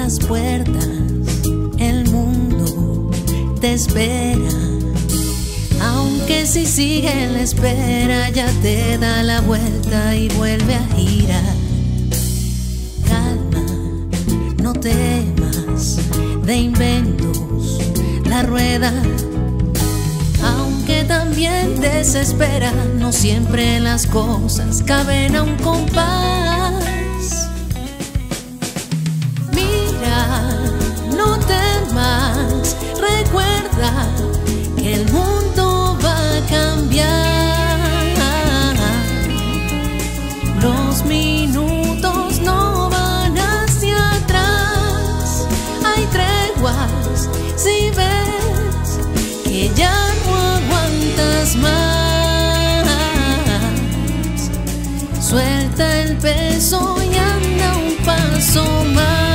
las puertas, el mundo te espera. Aunque si sigue en la espera, ya te da la vuelta y vuelve a girar. Calma, no temas de inventos la rueda. Aunque también desespera, no siempre las cosas caben a un compás. Mira, no temas, recuerda que el mundo va a cambiar. Los minutos no van hacia atrás. Hay treguas si ves que ya no aguantas más. Suelta el peso y anda un paso más.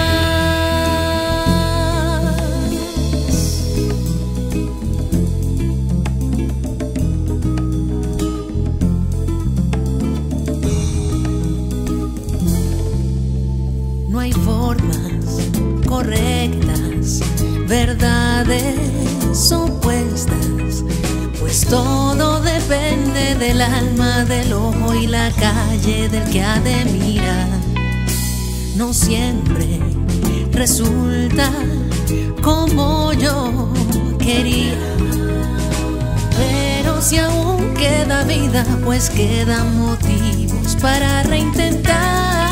No hay formas correctas, verdades opuestas, pues todo depende del alma, del ojo y la calle del que ha de mirar. No siempre resulta como yo quería, pero si aún queda vida, pues quedan motivos para reintentar.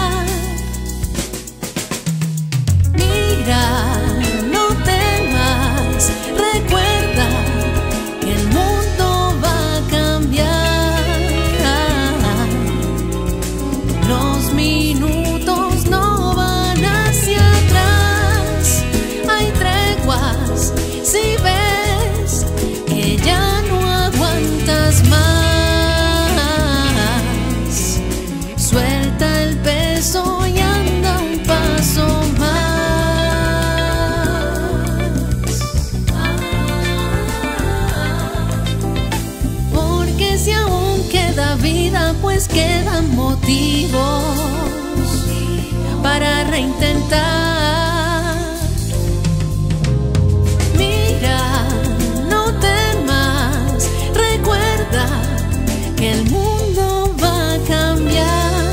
No temas, recuerda que el mundo va a cambiar. Los minutos no van hacia atrás. Hay treguas si ves que ya no aguantas más. Suelta el peso y anda un paso más. Si aún queda vida, pues quedan motivos para reintentar. Mira, no temas, recuerda que el mundo va a cambiar.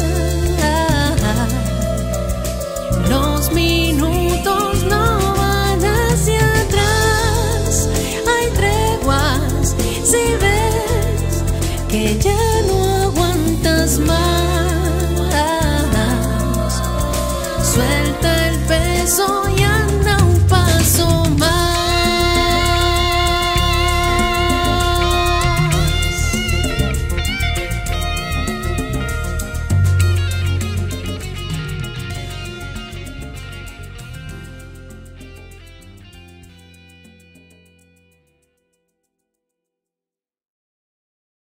Los minutos no van hacia atrás. Hay treguas si ves que ya no aguantas más. Suelta el peso